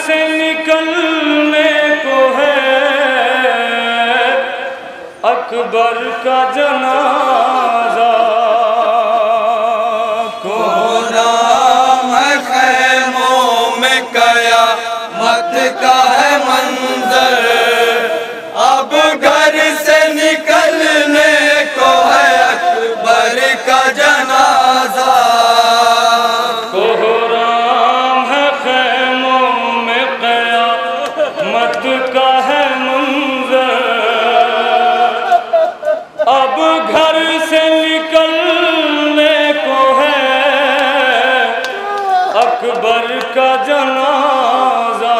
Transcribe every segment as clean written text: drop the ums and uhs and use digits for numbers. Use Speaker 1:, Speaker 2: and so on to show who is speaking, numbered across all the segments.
Speaker 1: से निकलने को है अकबर का जनाजा।
Speaker 2: को नाम है खैमों में क़यामत का है मंजर, अब घर से निकलने को है अकबर का जनाजा।
Speaker 1: कोहराम है खैमों में क़यामत का है मंजर, अब घर से निकलने को है अकबर का जनाजा।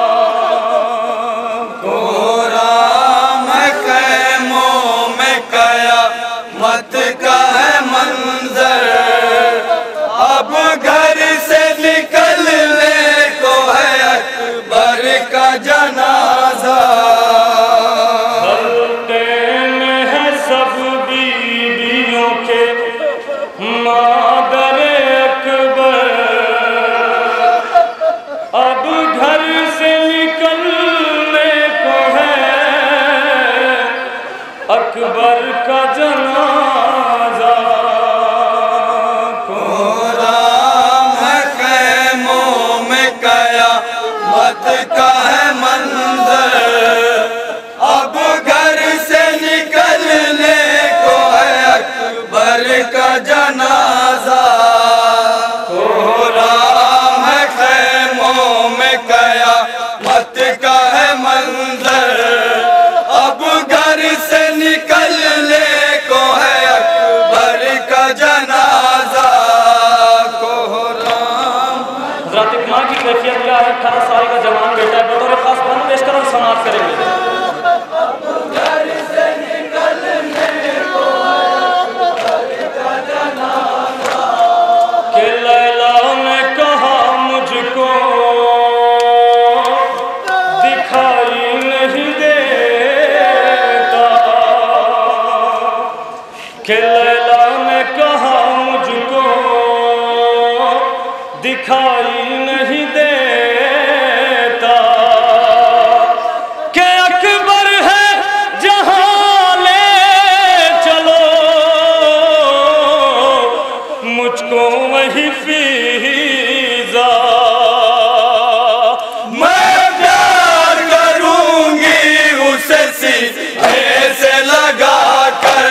Speaker 2: कोहराम है खैमों में क़यामत का है मंजर, अब घर से निकलने को है अकबर का जनाजा।
Speaker 1: हल्के में है सब बीवियों के मादर अकबर, अब घर से निकलने को है अकबर का जनाजा।
Speaker 2: कोहराम है खैमों में क़यामत का है मंजर, अब घर से निकलने को है अकबर का जनाजा। कोहराम है खैमों में क़यामत का है मंजर, अब घर से निकलने को है अकबर का जनाजा। कोहराम
Speaker 1: हज़रत इकमाल की कैफियत क्या है? 18 साल का जवान बेटा है, बतौर खास बंद पेश कर और समाप्त करेंगे। कि लैला ने कहा मुझको दिखाई नहीं देता, कि लैला ने कहा मुझको दिखाई नहीं देता, कि अकबर है जहां ले चलो मुझको वही फीजा।
Speaker 2: मैं प्यार करूंगी उसे सीने से लगा कर,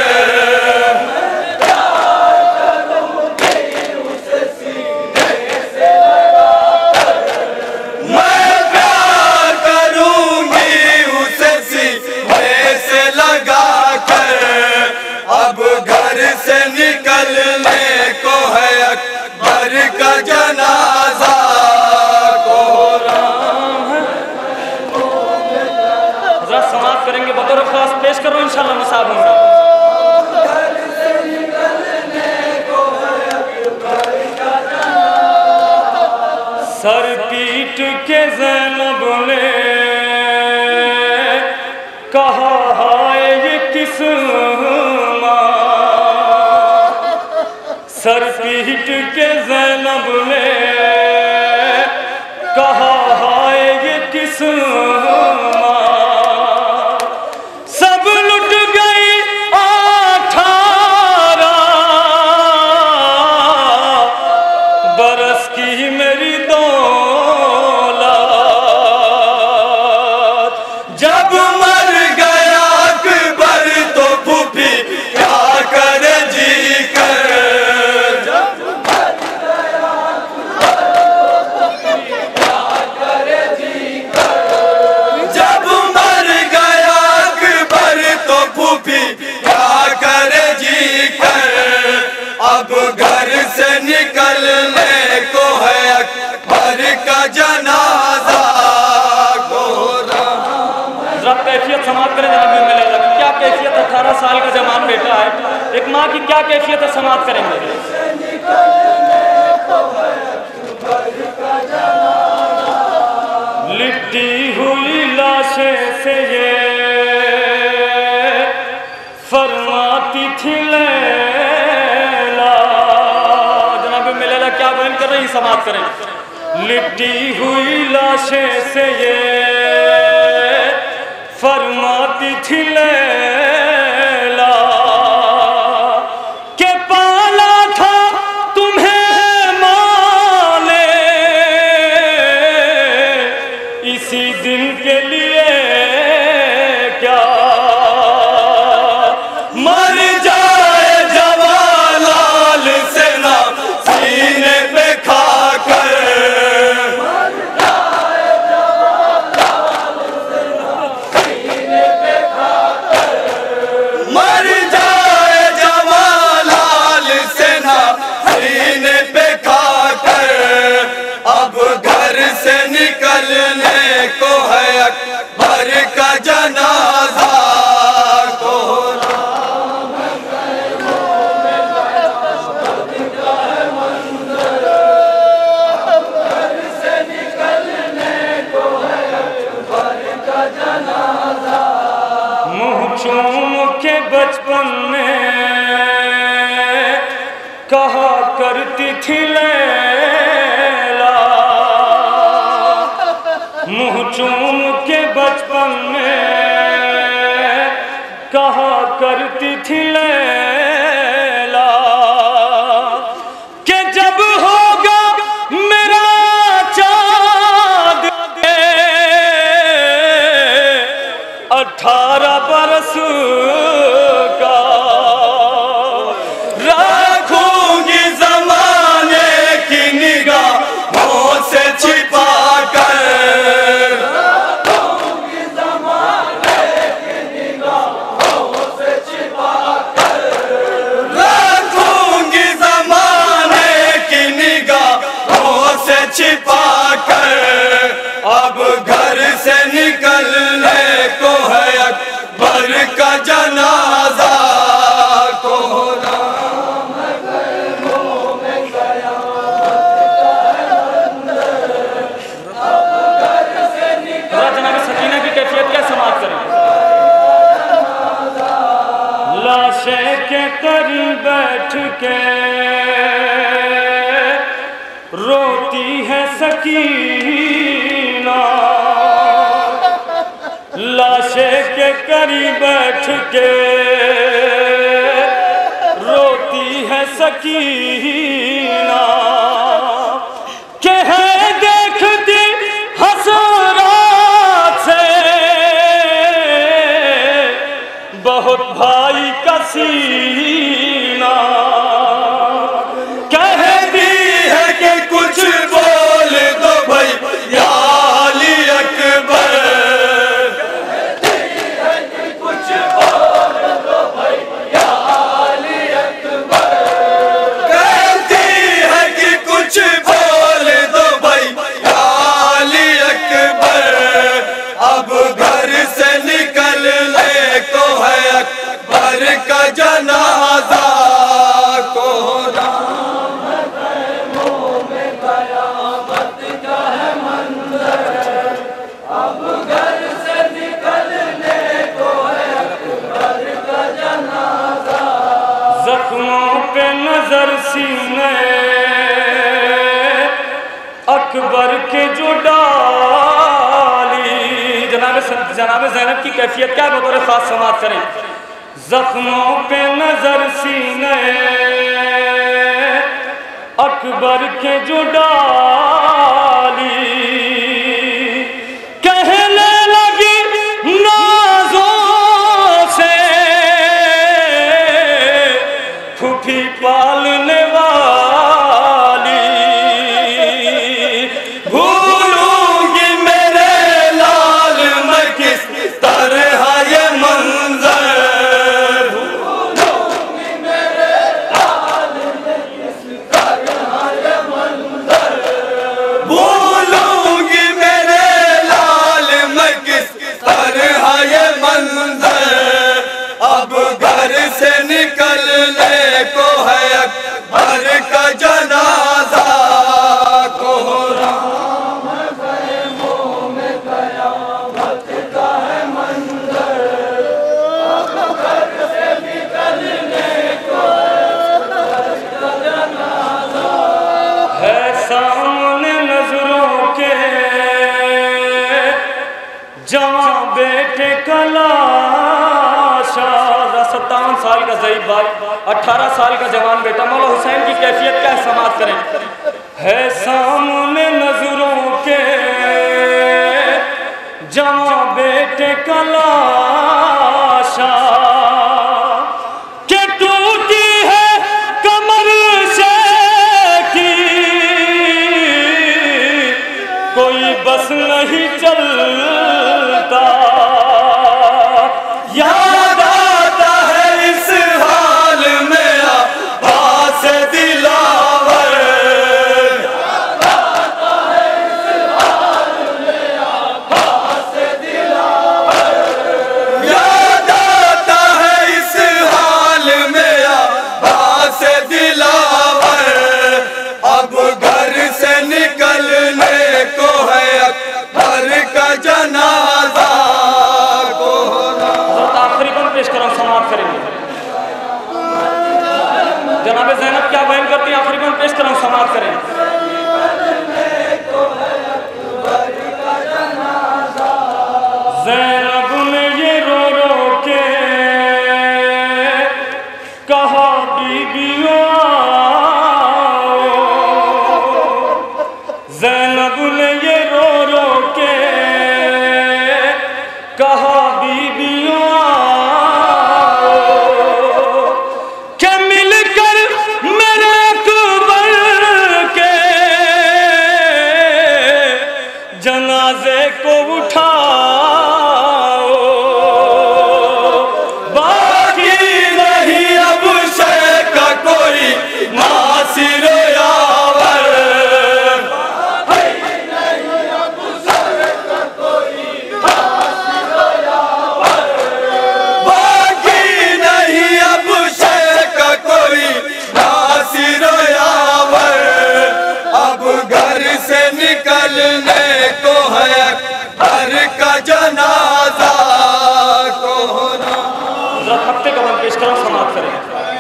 Speaker 2: मैं प्यार करूंगी उसे सीने से लगा कर, अब घर से निकलने को है अकबर का जनाजा।
Speaker 1: हज़रत समाप्त करेंगे, बतौर खास पेश करो इंशाअल्लाह मुसाब होंगे। सर पीट के ज़ैनब ने कहा हाय ये किस माँ, सर पीट के ज़ैनब ने कहा हाय ये किस माँ, सब लुट गई 18 बरस की मेरी दौलत,
Speaker 2: जब मर गया अकबर तो फूफी क्या करे जी कर, जब मर गया अकबर तो फूफी क्या करे जी कर, जब मर गया अकबर तो फूफी क्या करे जी कर, अब घर से निकलने को है अकबर का जनाजा।
Speaker 1: कैफियत समाप्त करें जनाब मिलेगा। क्या कैफियत 18 साल का जवान बेटा है, एक माँ की क्या कैफियत है, समाप्त करेंगे। लिपटी हुई लाशें से ये फरमाती थी लैला, जनाब मिलेगा क्या बयान कर रही, समाप्त करें। लिपटी हुई लाश नशे से ये फरमाती थी लैला के पाला था तुम्हें माँ ने इसी दिन के लिए क्या
Speaker 2: मर जाए जवालाल से ना सीने पे खाकर, मर जाए जवालाल से ना सीने पे खाकर, मर जाए जवालाल से ना सीने पे खाकर। अब घर से निकलने को है अकबर का जनाजा को
Speaker 1: चूम के बचपन में कहा करती थी लैला, मुँह चूम के बचपन में कहा करती थी लैला कि जब होगा मेरा चाँद 18 बरस का
Speaker 2: रखूंगी ज़माने की निगाहों से छिपा कर, रखूंगी ज़माने की निगाहों से छिपा कर, रखूंगी ज़माने की निगाहों से छिपा कर। अब घर से निकलने को है अकबर का जनाजा को राम कदमों में
Speaker 1: जनाब सकीना की कैफियत क्या समाप्त करें। लाशे के करीब बैठ के रोती है सकीना, लाशे के करीब बैठ के रोती है सकीना के है देखती हसरात से बहुत भाई का सीना,
Speaker 2: कहती है कि कुछ बोल दो भाई या अली अकबर, कहती है कि कुछ बोल दो भाई या अली अकबर, कहती है कि कुछ बोल दो भाई या अली अकबर। अब घर से निकलने को है अकबर का जनाजा को राम कदमों में कयामत का है मंजर। अब घर से निकलने को है अकबर का जनाजा।
Speaker 1: जख्मों पे नजर सीने अकबर के जो डाली, जनाब ज़ैनब की कैफियत क्या बतौर खास समाप्त करें। जख्मों पे नजर सीने अकबर के जो डाली, कहने लगी नाजों से फूफी पालने वाली,
Speaker 2: भूलूंगी मेरे लाल मैं किस तरह ये मंजर, भूलूंगी मेरे लाल मैं किस तरह ये मंजर।
Speaker 1: बेटे कलाशा, 57 साल का ज़ईफ़ भाई, 18 साल का जवान बेटा। मौला हुसैन की कैफियत क्या है, समाअत करें। है सामने नजरों के जवां बेटे कलाशा, के टूटी है कमर से की, कोई बस नहीं चलता।
Speaker 2: याद आता है इस हाल में आवाज़ दिलावर, याद आता है इस हाल में आवाज़ दिलावर, याद आता है इस हाल में आवाज़ दिलावर। अब घर से निकलने को है अकबर का जनाजा को होना।
Speaker 1: आखिरी बंद पेश करो, समाप्त करेंगे। जनाब ज़ैनब क्या बयान करती हैं, आखिरी बंद पेश करो, समाप्त करें। ज़ैनब ने ये रो रो के कहा बीबियों आओ, ज़ैनब ने ये रो रो के कहा बीबियों आओ, के मिलकर मेरे अकबर के जनाजे को उठाओ।
Speaker 2: बाकी नहीं अब शेख का कोई नासिर यावर, बाकी नहीं अब शेख का कोई नासिर यावर, बाकी नहीं अब शेख का कोई नासिर यावर। अब घर से निकलने को है अकबर का जनाजा को होना।
Speaker 1: जरा हफ्ते का बंद पेश करो, समाप्त करें।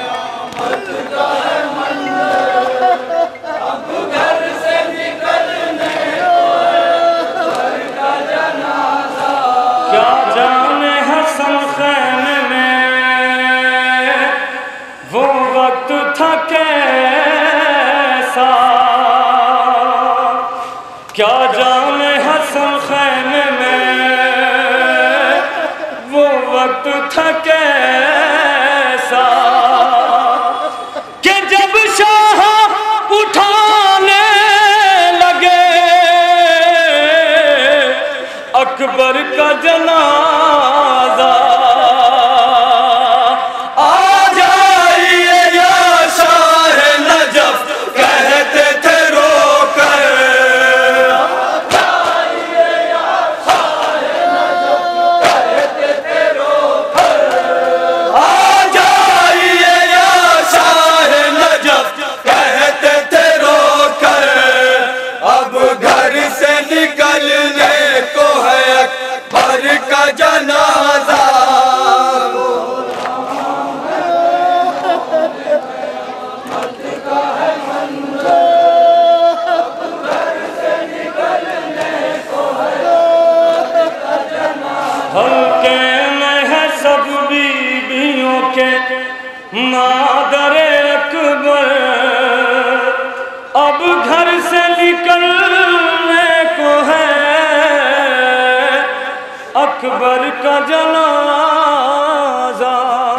Speaker 1: क्या जाने हसन खैमे में वो वक्त था कैसा, क्या जाने हसन खैमे में वो वक्त था कैसा, कि जब शाह उठाने लगे अकबर का जनाजा।
Speaker 2: आ जाइए या शाह नजफ कहते थे रोकर, आ जाइए या शाह नजफ कहते थे रोकर, आ जाइए या शाह नजफ कहते थे रोकर। अब घर से निकलने को है अकबर का जनाजा।
Speaker 1: हल्के में है सब बीबियों के मादरे अकबर, अब घर से निकलने को है अकबर का जनाजा।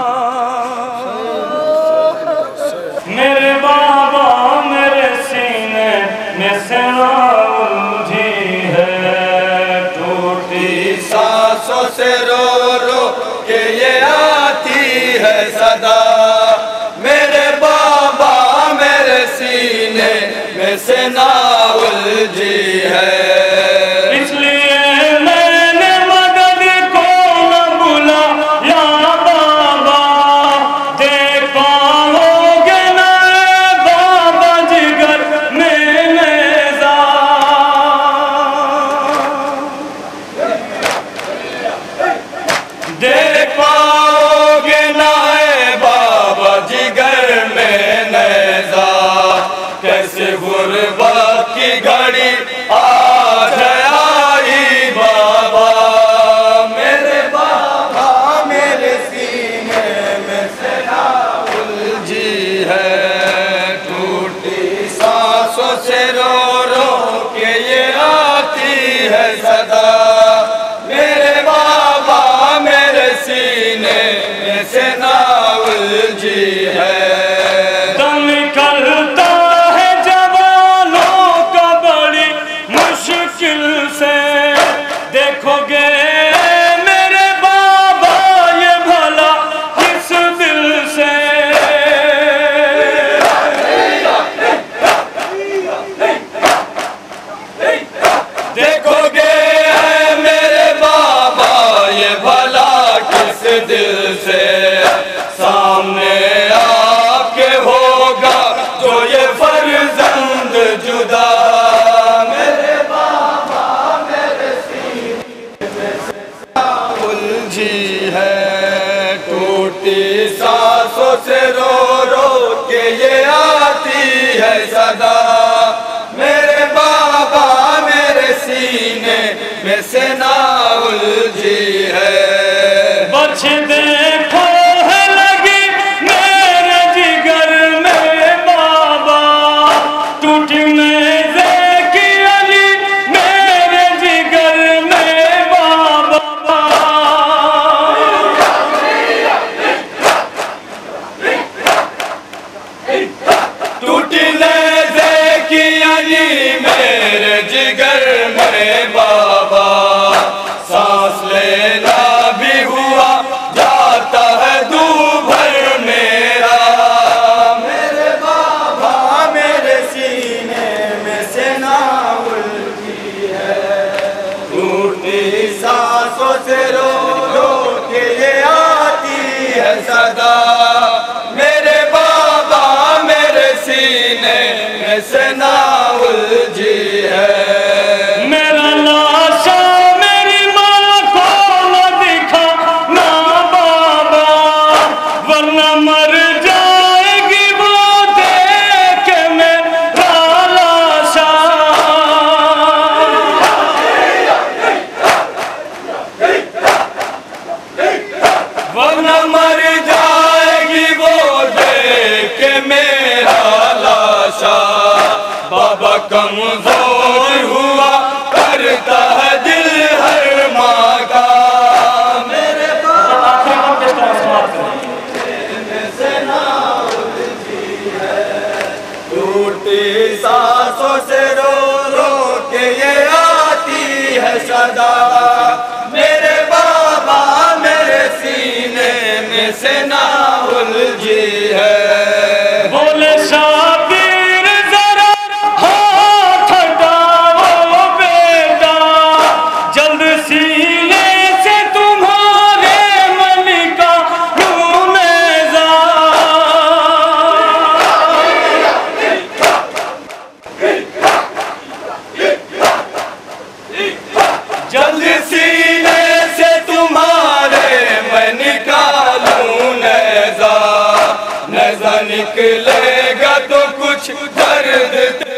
Speaker 1: मेरे बाबा मेरे सीने में से उलझी है, टूटी
Speaker 2: सांसों से रो रो के ये आती है सदा, मेरे बाबा मेरे सीने में से ना उलझी है।
Speaker 1: इसलिए मैंने मदद को न बुलाया बाबा, देख पाओगे न बाबा जिगर में नेज़ा।
Speaker 2: देख पाओगे ना बाबा जिगर में नेज़ा, कैसे गुर्बत की घड़ी आ है सदा। मेरे बाबा मेरे सीने में से ना उलझी है।
Speaker 1: दम निकलता है जवानों का बड़ी मुश्किल से, देखोगे मेरे बाबा ये भला किस दिल से।
Speaker 2: देखोगे मेरे बाबा ये भला किस दिल से। सामने आपके होगा जो ये फर्जंद जुदा। मेरे बाबा मेरे सीने में से उलझी है। टूटी सांसों से रो रो के ये आती है सदा। मेरे बाबा मेरे सीने में से ना उलझी है।
Speaker 1: बच देखो है लगी मेरे जिगर में बाबा, टूटी मेरे की अली मेरे जिगर में बाबा।
Speaker 2: टूटी नेज़े की अली मेरे जिगर में बाबा। सांस लेना भी हुआ जाता है दूभर मेरा। मेरे बाबा मेरे सीने में से ना उलझी है। टूटी सांसों से रो रो के ये आती है सदा। मेरे बाबा मेरे सीने में से ना उलझी है।
Speaker 1: मेरा लाशा मेरी माँ को न दिखा ना बाबा, वरना मर जाएगी वो देख के मेरा लाशा।
Speaker 2: वरना मर जाएगी वो देख के मेरा लाशा। बाबा कमजोर हुआ करता है दिल हर माँ का। मेरे बाबा में से ना उलझी है। टूटी सांसों से रो रो के ये आती है सदा। मेरे बाबा मेरे सीने में से ना उलझी है।
Speaker 1: बोले शाबीर जरा हाथ हटाओ बेटा, जल्द सीने से तुम्हारे मन का रूमेजा।
Speaker 2: जल्द सीने से तुम्हारे मैं निकालूं नेज़ा। नेज़ा निकलेगा तो कुछ दर्द